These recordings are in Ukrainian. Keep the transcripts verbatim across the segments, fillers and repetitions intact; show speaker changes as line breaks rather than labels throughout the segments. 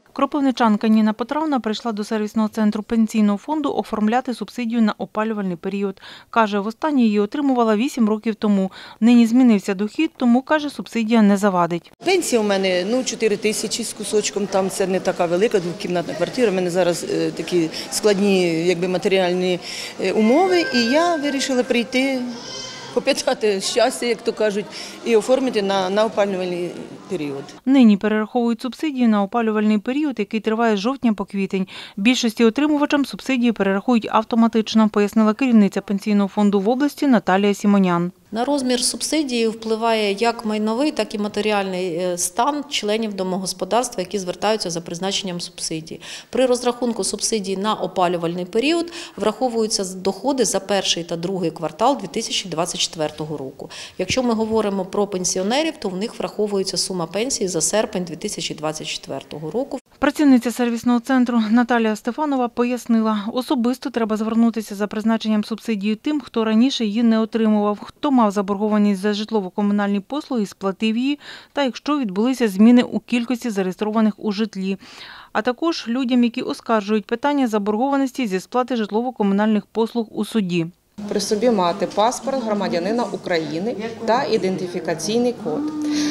Кропивничанка Ніна Петровна прийшла до сервісного центру пенсійного фонду оформляти субсидію на опалювальний період. Каже, востаннє її отримувала вісім років тому. Нині змінився дохід, тому, каже, субсидія не завадить.
Пенсія у мене ну, чотири тисячі з кусочком, там це не така велика, двокімнатна квартира. У мене зараз е, такі складні якби, матеріальні е, умови, і я вирішила прийти, попитати щастя, як то кажуть, і оформити на, на опалювальний період.
Нині перераховують субсидії на опалювальний період, який триває з жовтня по квітень. Більшості отримувачам субсидії перерахують автоматично, пояснила керівниця пенсійного фонду в області Наталія Сімонян.
На розмір субсидії впливає як майновий, так і матеріальний стан членів домогосподарства, які звертаються за призначенням субсидії. При розрахунку субсидій на опалювальний період враховуються доходи за перший та другий квартал дві тисячі двадцять четвертого року. Якщо ми говоримо про пенсіонерів, то в них враховується сума пенсії за серпень дві тисячі двадцять четвертого року.
Працівниця сервісного центру Наталія Стефанова пояснила, особисто треба звернутися за призначенням субсидії тим, хто раніше її не отримував, хто мав заборгованість за житлово-комунальні послуги і сплатив її, та якщо відбулися зміни у кількості зареєстрованих у житлі. А також людям, які оскаржують питання заборгованості зі сплати житлово-комунальних послуг у суді.
При собі мати паспорт громадянина України та ідентифікаційний код.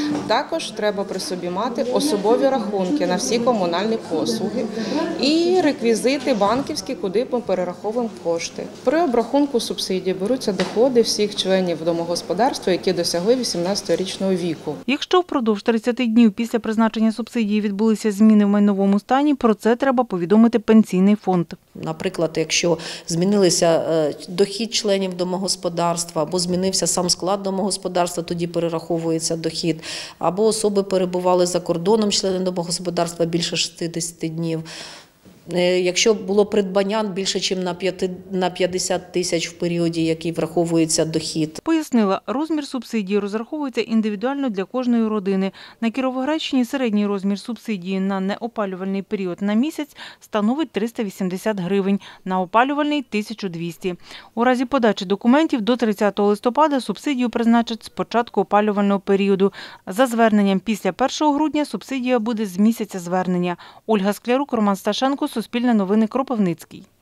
Також треба при собі мати особові рахунки на всі комунальні послуги і реквізити банківські, куди ми перераховуємо кошти. При обрахунку субсидій беруться доходи всіх членів домогосподарства, які досягли вісімнадцятирічного віку.
Якщо впродовж тридцяти днів після призначення субсидії відбулися зміни в майновому стані, про це треба повідомити пенсійний фонд.
Наприклад, якщо змінилися дохід членів домогосподарства, або змінився сам склад домогосподарства, тоді перераховується дохід, або особи перебували за кордоном, члени домогосподарства більше шістдесят днів. Якщо було придбання більше, ніж на п'ятдесят тисяч в періоді, який враховується дохід.
Пояснила, розмір субсидії розраховується індивідуально для кожної родини. На Кіровоградщині середній розмір субсидії на неопалювальний період на місяць становить триста вісімдесят гривень, на опалювальний – тисячу двісті. У разі подачі документів до тридцятого листопада субсидію призначать з початку опалювального періоду. За зверненням після першого грудня субсидія буде з місяця звернення. Ольга Склярук, Роман Сташенко, Суспільне новини, Кропивницький.